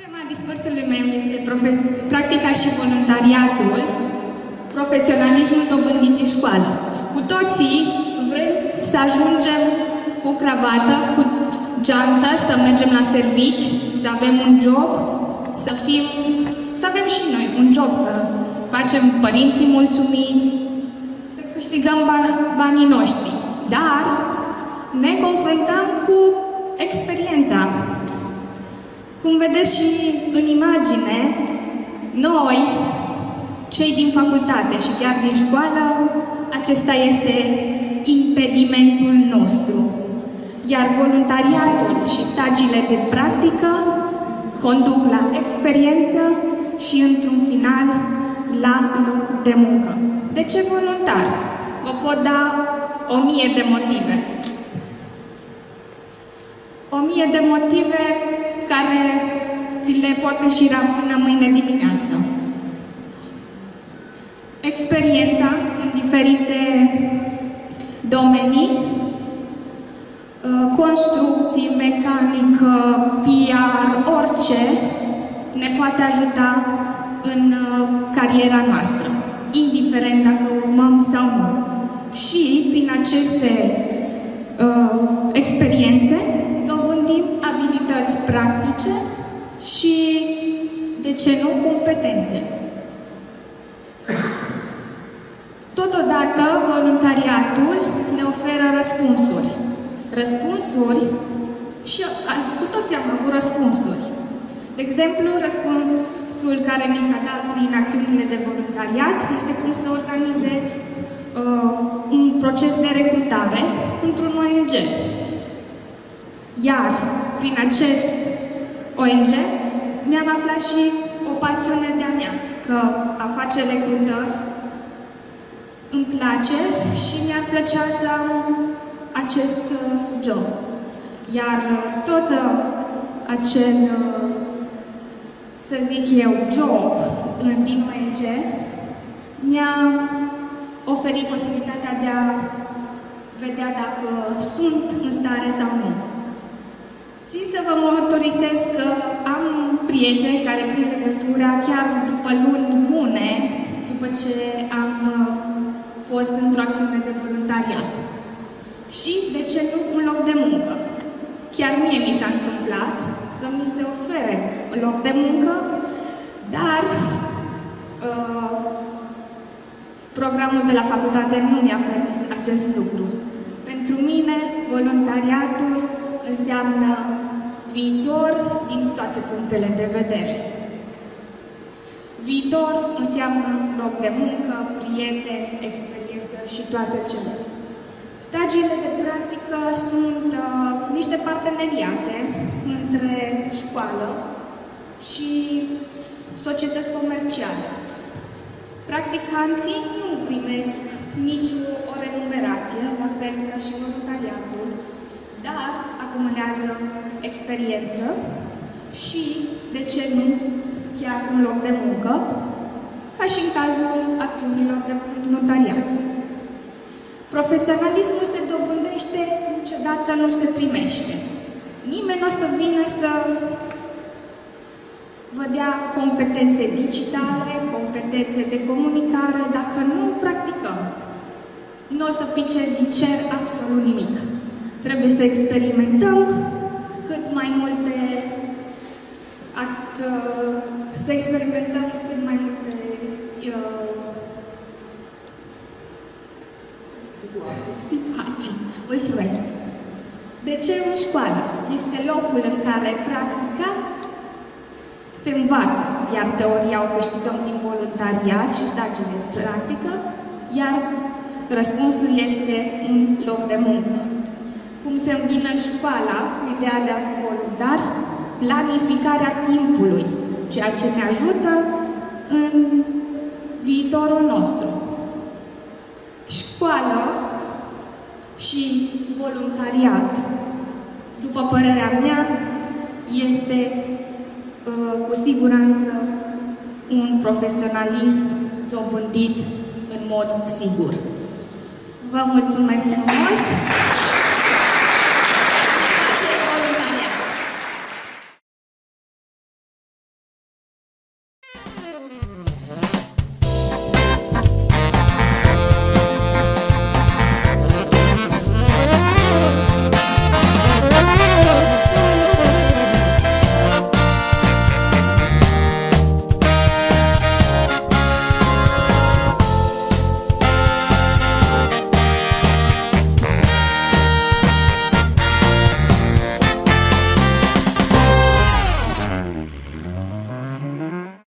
Tema discursului meu este practica și voluntariatul, profesionalismul dobândit în școală. Cu toții vrem să ajungem cu cravată, cu geantă, să mergem la servici, să avem un job, să avem și noi un job, să facem părinții mulțumiți, să câștigăm banii noștri. Dar ne confruntăm cu experiența. Cum vedeți și în imagine, noi, cei din facultate și chiar din școală, acesta este impedimentul nostru. Iar voluntariatul și stagiile de practică conduc la experiență și, într-un final, la loc de muncă. De ce voluntar? Vă pot da 1000 de motive. 1000 de motive care vi le pot înșira până mâine dimineață. Experiența în diferite domenii, construcții, mecanică, PR, orice ne poate ajuta în cariera noastră, indiferent dacă urmăm sau nu. Și prin aceste experiențe dobândim abilități practice și, de ce nu, competențe. Totodată, voluntariatul ne oferă răspunsuri. Răspunsuri și cu toții am avut răspunsuri. De exemplu, răspunsul care mi s-a dat prin acțiunile de voluntariat este cum să organizezi un proces de recrutare într-un ONG. Iar prin acest ONG mi-am aflat și o pasiune de-a mea, că a face recrutări îmi place și mi-ar plăcea să am acest job. Iar tot acel, să zic eu, job din ONG mi-a oferit posibilitatea de a vedea dacă sunt în stare sau nu. Țin să vă mărturisesc că am prieteni care țin legătura chiar după luni bune, după ce am fost într-o acțiune de voluntariat. Și, de ce nu, un loc de muncă. Chiar mie mi s-a întâmplat să mi se ofere un loc de muncă, dar programul de la facultate nu mi-a permis acest lucru. Pentru mine, voluntariatul înseamnă viitor din toate punctele de vedere. Viitor înseamnă loc de muncă, prieteni, experiență și toate cele. Stagiile de practică sunt niște parteneriate între școală și societăți comerciale. Practicanții nu primesc nicio o remunerație, la fel ca și voluntariatul, dar acumulează experiență și, de ce nu, chiar un loc de muncă, ca și în cazul acțiunilor de voluntariat. Profesionalismul se dobândește, niciodată nu se primește. Nimeni nu o să vină să vă dea competențe digitale, competențe de comunicare, dacă nu practicăm. Nu o să pice din cer absolut nimic. Trebuie să experimentăm cât mai multe situații. Mulțumesc! De ce în școală? Este locul în care practica se învață, iar teoria o câștigăm din voluntariat și stagiile de practică, iar răspunsul este un loc de muncă. Cum se îmbină școala cu ideea de a fi voluntar? Planificarea timpului, ceea ce ne ajută în viitorul nostru. Școală și voluntariat, după părerea mea, este cu siguranță un profesionalism dobândit în mod sigur. Vă mulțumesc frumos!